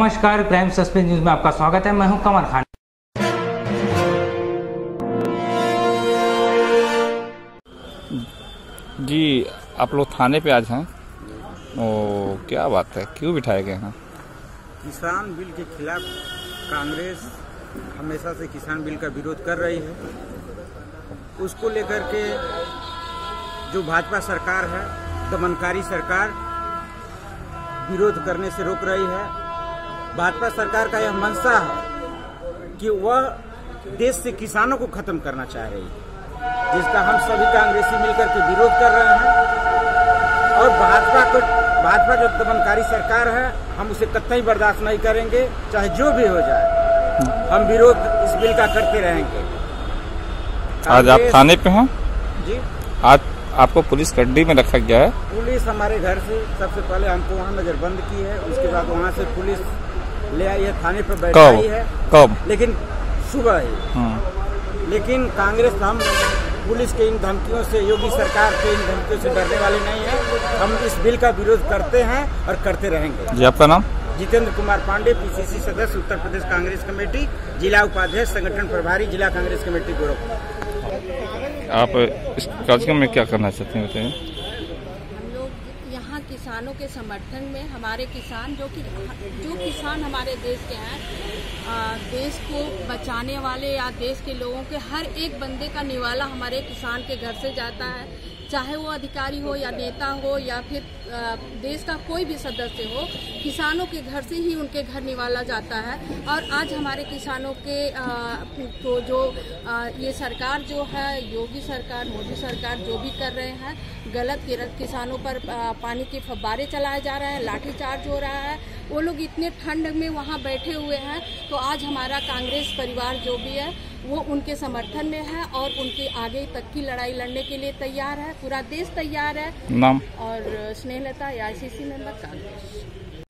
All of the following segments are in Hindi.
नमस्कार, क्राइम सस्पेंस न्यूज में आपका स्वागत है। मैं हूं कमर खान। जी, आप लोग थाने पे आज हैं। ओ, क्या बात है, क्यों बिठाए गए हैं? किसान बिल के खिलाफ कांग्रेस हमेशा से किसान बिल का विरोध कर रही है। उसको लेकर के जो भाजपा सरकार है, दमनकारी सरकार, विरोध करने से रोक रही है। भाजपा सरकार का यह मंशा है कि वह देश से किसानों को खत्म करना चाह रही है, जिसका हम सभी कांग्रेसी मिलकर के विरोध कर रहे हैं। और भाजपा जो दमनकारी सरकार है, हम उसे कतई बर्दाश्त नहीं करेंगे, चाहे जो भी हो जाए। हम विरोध इस बिल का करते रहेंगे। आज आप थाने पे हैं? जी, आज आपको पुलिस कस्टडी में रखा गया है? पुलिस हमारे घर से सबसे पहले हमको वहाँ नजरबंद की है, उसके बाद वहाँ से पुलिस ले आई है, थाने पर बैठाई है। कब? लेकिन सुबह ही। लेकिन कांग्रेस, हम पुलिस के इन धमकियों से, योगी सरकार के इन धमकियों से डरने वाले नहीं हैं। हम इस बिल का विरोध करते हैं और करते रहेंगे। जी, आपका नाम? जितेंद्र कुमार पांडे, पीसीसी सदस्य, उत्तर प्रदेश कांग्रेस कमेटी, जिला उपाध्यक्ष, संगठन प्रभारी, जिला कांग्रेस कमेटी गोरखपुर। आप इस कार्यक्रम में क्या करना चाहते हैं, बताइए? हम लोग यहाँ किसानों के समर्थन में, हमारे किसान जो किसान हमारे देश के हैं, देश को बचाने वाले या देश के लोगों के हर एक बंदे का निवाला हमारे किसान के घर से जाता है, चाहे वो अधिकारी हो या नेता हो या फिर देश का कोई भी सदस्य हो, किसानों के घर से ही उनके घर निवाला जाता है। और आज हमारे किसानों के तो जो ये सरकार जो है, योगी सरकार, मोदी सरकार जो भी कर रहे हैं, गलत किसानों पर पानी के फव्वारे चलाए जा रहे हैं, लाठीचार्ज हो रहा है। वो लोग इतने ठंड में वहाँ बैठे हुए हैं, तो आज हमारा कांग्रेस परिवार जो भी है वो उनके समर्थन में है और उनके आगे तक की लड़ाई लड़ने के लिए तैयार है। पूरा देश तैयार है। नाम? और स्नेहलता, आईसीसी मेंबर, कांग्रेस।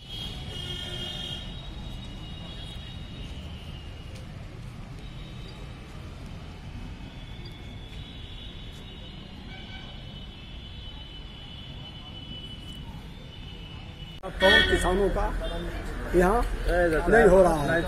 कौन किसानों का यहाँ नहीं हो रहा है।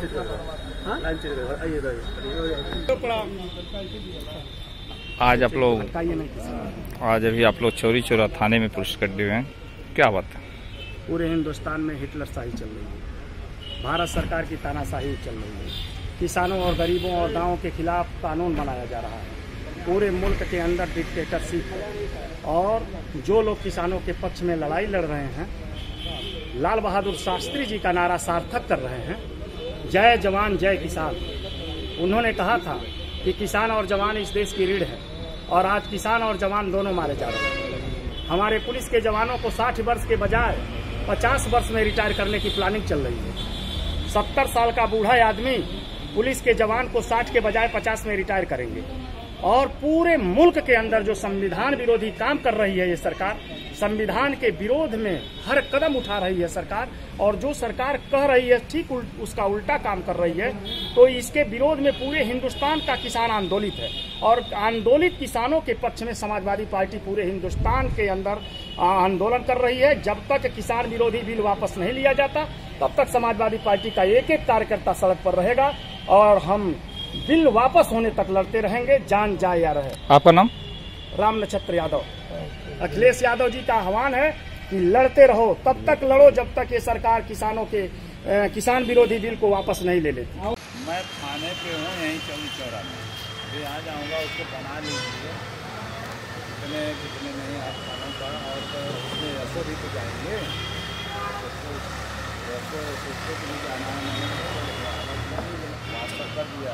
आज अभी आप लोग चौरी चौरा थाने में पुलिस कस्टडी में हैं, क्या बात है? पूरे हिंदुस्तान में हिटलरशाही चल रही है, भारत सरकार की तानाशाही चल रही है। किसानों और गरीबों और गांवों के खिलाफ कानून बनाया जा रहा है। पूरे मुल्क के अंदर डिक्टेटरशिप है और जो लोग किसानों के पक्ष में लड़ाई लड़ रहे हैं, लाल बहादुर शास्त्री जी का नारा सार्थक कर रहे हैं, जय जवान जय किसान। उन्होंने कहा था कि किसान और जवान इस देश की रीढ़ है और आज किसान और जवान दोनों मारे जा रहे हैं। हमारे पुलिस के जवानों को 60 वर्ष के बजाय 50 वर्ष में रिटायर करने की प्लानिंग चल रही है। 70 साल का बूढ़ा आदमी पुलिस के जवान को 60 के बजाय 50 में रिटायर करेंगे। और पूरे मुल्क के अंदर जो संविधान विरोधी काम कर रही है ये सरकार, संविधान के विरोध में हर कदम उठा रही है सरकार, और जो सरकार कह रही है ठीक उसका उल्टा काम कर रही है। तो इसके विरोध में पूरे हिंदुस्तान का किसान आंदोलित है और आंदोलित किसानों के पक्ष में समाजवादी पार्टी पूरे हिंदुस्तान के अंदर आंदोलन कर रही है। जब तक किसान विरोधी बिल वापस नहीं लिया जाता, तब तक समाजवादी पार्टी का एक एक कार्यकर्ता सड़क पर रहेगा और हम बिल वापस होने तक लड़ते रहेंगे, जान जाए या रहे। आपका नाम? राम नक्षत्र यादव। अखिलेश यादव जी का आह्वान है कि लड़ते रहो, तब तक लड़ो जब तक ये सरकार किसानों के किसान विरोधी बिल को वापस नहीं ले लेती। मैं थाने पे हूँ, यहीं चौरी चौरा में। फिर आ जाऊँगा, उसको बना लीजिए। कितने नहीं आप खानों का, और तो उसमें ऐसे भी तो जाएंगे, उसको भी जाना है, वास्ता कर दिया।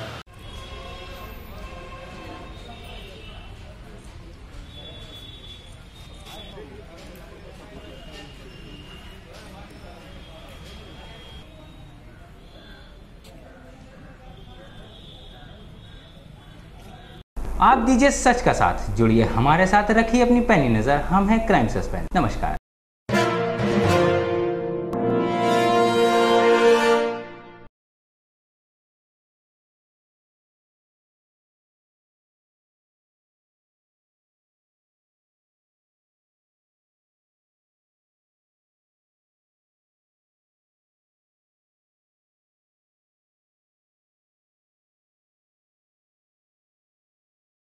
आप दीजिए सच का साथ, जुड़िए हमारे साथ, रखिए अपनी पैनी नजर। हम हैं क्राइम सस्पेंस। नमस्कार।